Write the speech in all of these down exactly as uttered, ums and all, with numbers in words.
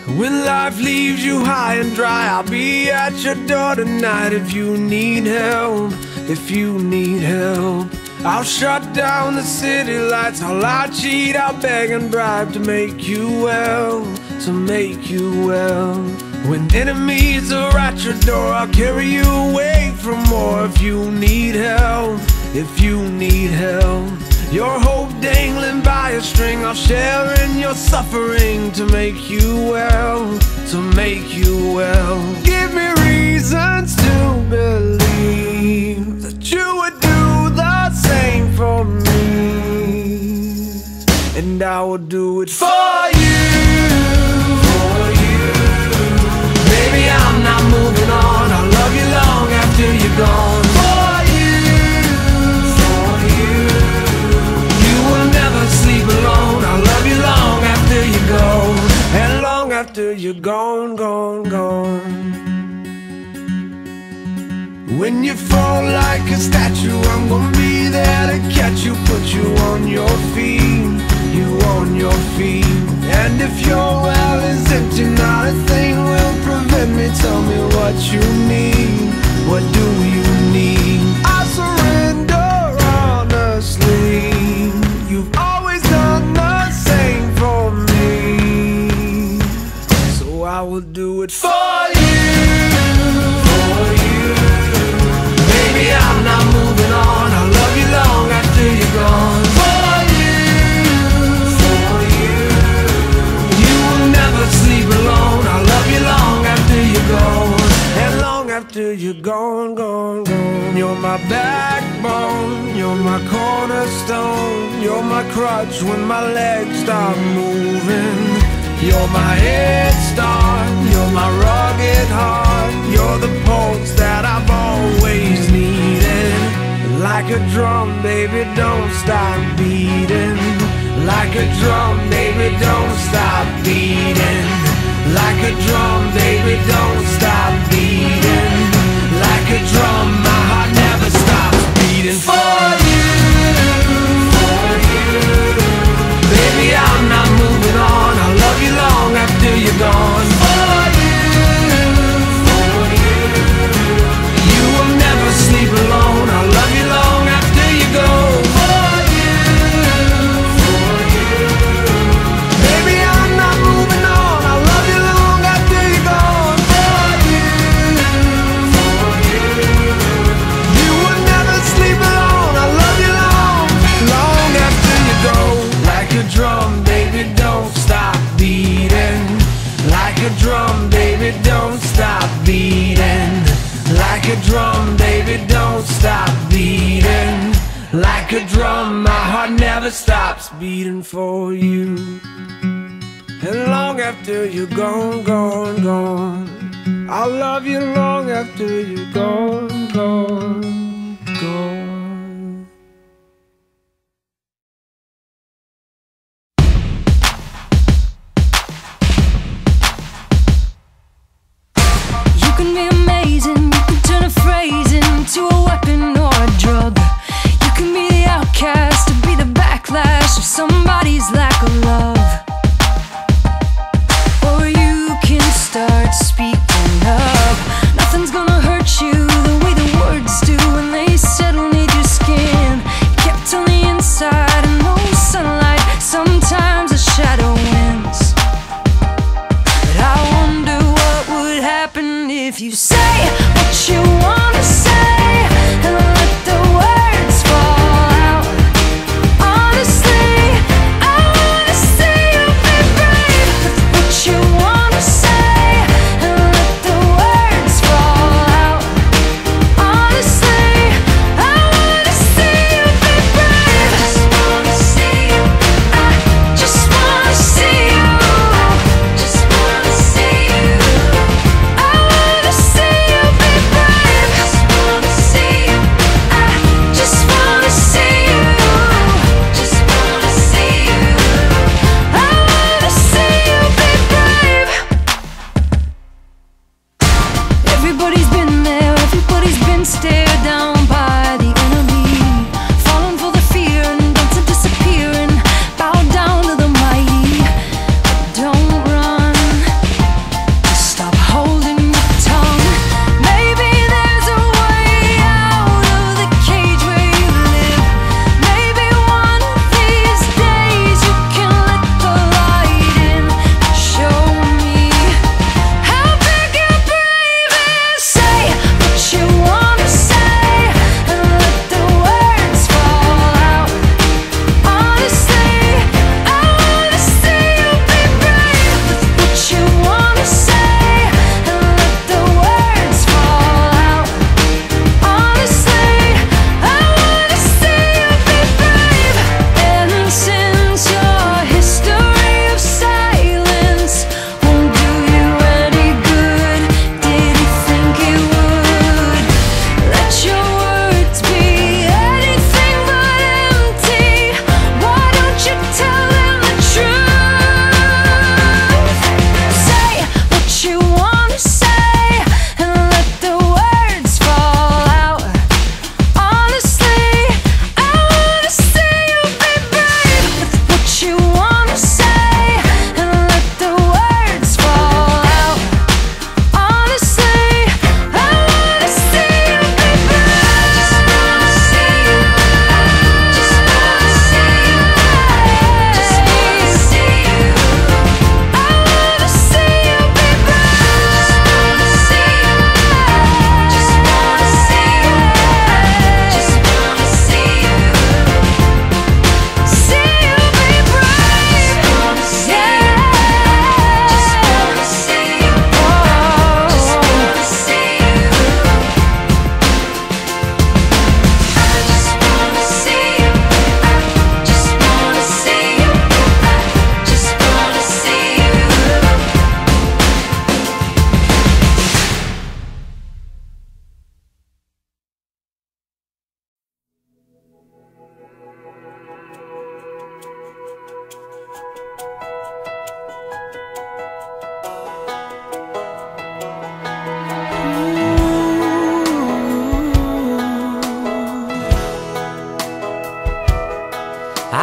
When life leaves you high and dry, I'll be at your door tonight. If you need help, if you need help, I'll shut down the city lights. I'll lie, cheat, I'll beg and bribe to make you well, to make you well. When enemies are at your door, I'll carry you away from more. If you need help, if you need help, your hope dangling by a string, I'll share in your suffering to make you well, to make you well. Give me reasons to believe that you would do the same for me, and I will do it for you, for you. Baby, I'm not moving on. I'll love you long after you're gone. For you, for you. You will never sleep alone. I'll love you long after you go, and long after you're gone, gone, gone. When you fall like a statue, I'm gonna be there to catch you, put you on your feet, you on your feet. And if your well is empty, not a thing will prevent me. Tell me what you need, what do you need? I surrender honestly. You've always done the same for me, so I will do it for you, for you. Baby, I'm not moving on. I'll love you long after you're gone. For you, for you. You will never sleep alone. I'll love you long after you go, and long after you're gone, gone, gone. You're my backbone, you're my cornerstone, you're my crutch when my legs stop moving. You're my head start, you're my rugged heart, you're the pulse that I've always needed. Like a drum, baby, don't stop beating. Like a drum, baby, don't stop beating. Like a drum, baby, don't stop beating. Like a drum, my heart never stops beating. For you, for you. Baby, I'm not moving on. I'll love you long after you're gone. For you, for you. You will never sleep alone. I'll love you long after you go. For you, for you. Baby, I'm not moving on. I'll love you long after you're gone. For you, for you. You will never sleep alone. I'll love you long, long after you go. Like a drum, baby, don't stop beating. Like a drum, baby, don't stop beating. Like a drum, baby, don't stop beating. Like a drum, my heart never stops beating for you. And long after you're gone, gone, gone, I'll love you long after you're gone, gone, gone. You can be amazing, you can turn a phrase into a weapon or a drug. You can be the outcast or be the backlash of somebody's lack of love. Or you can start speaking up. Nothing's gonna hurt you the way the words do when they settle neath your skin. Kept on the inside and no sunlight, sometimes a shadow wins. But I wonder what would happen if you say what you wanna say and let the words fall out. Honestly, I wanna see you be brave with what you wanna say and let the words fall out. Honestly, I wanna see you be brave. I just wanna see you. I just wanna see you. Just wanna see you. I wanna see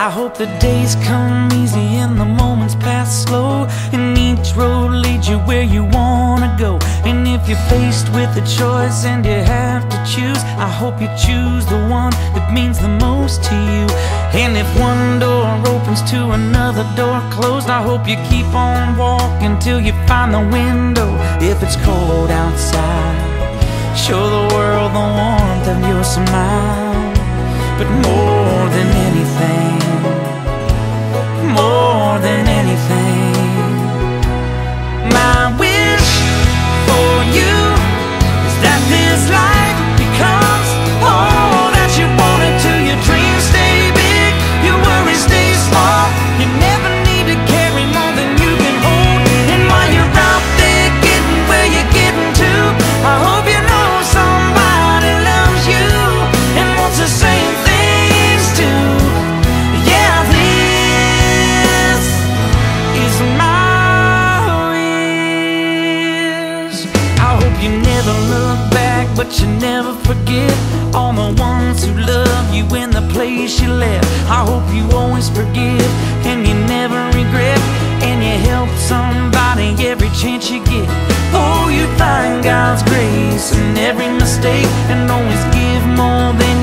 I hope the days come easy and the moments pass slow, and each road leads you where you wanna go. And if you're faced with a choice and you have to choose, I hope you choose the one that means the most to you. And if one door opens to another door closed, I hope you keep on walking till you find the window. If it's cold outside, show the world the warmth of your smile. But more than anything, more than anything, my wish for you is that this life becomes all that you want it to. Your dreams stay big, your worries stay small. You never need to carry more than you can hold. And while you're out there getting where you're getting to, I hope you know somebody loves you and wants the same things too. Yeah, this is my wish. I hope you never look back, but you never forget all the ones who love you in the place you left. I hope you always forgive and you never regret, and you help somebody every chance you get. Oh, you find God's grace in every mistake, and always give more than